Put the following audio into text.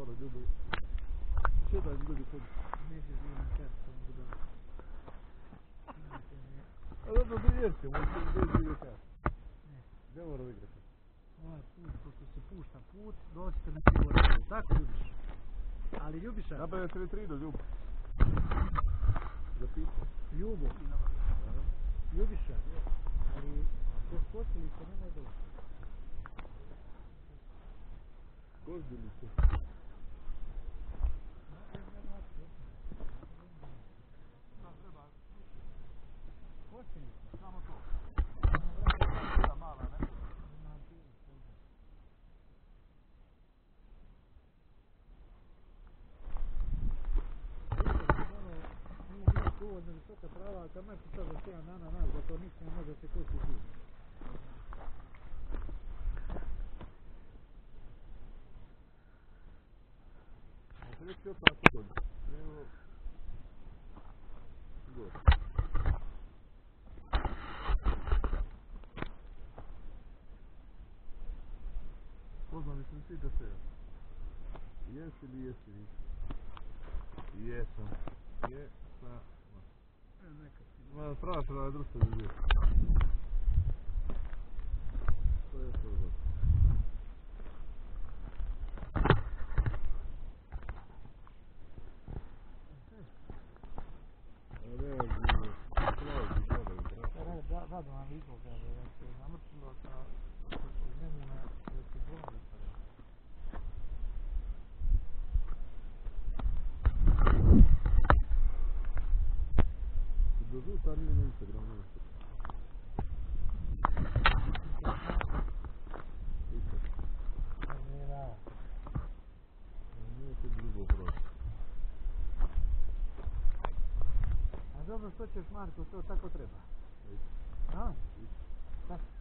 Dobro, ljubav. Što da ljudi kod? Neće živim kartom budala. A dobro, da jeste, možete gdje živi kart. Gdje mora igrati? Ovaj put, pošto se pušta put, dođete na Prigorje. Tako, Ljubiša? Ali Ljubiša? Napravio se vitrinu, Ljubo. Zapisao. Ljubo. Ljubiša? Ali bez posljedice nemoj doći. Kozdilice. Posljedice? Samo to. Mala, ne? Uvodno visoka trava, a kad me pita za 7 dana nas, da to ništa ne može se kosti živ. A se već otak kod? Evo... Gore. Poznam, mislim svi da se... Jesi ili jesi vi? Jesam. Jesam. Ma, strašno je društvo ljudi. To je to dobro. Rado vam izgleda da se namrčilo sa vremena da se bolje sada. Dođu sad nije na Instagramu. Nije to drugo prosto. A dobro, što ćeš, Marko, to tako treba? A? Tako.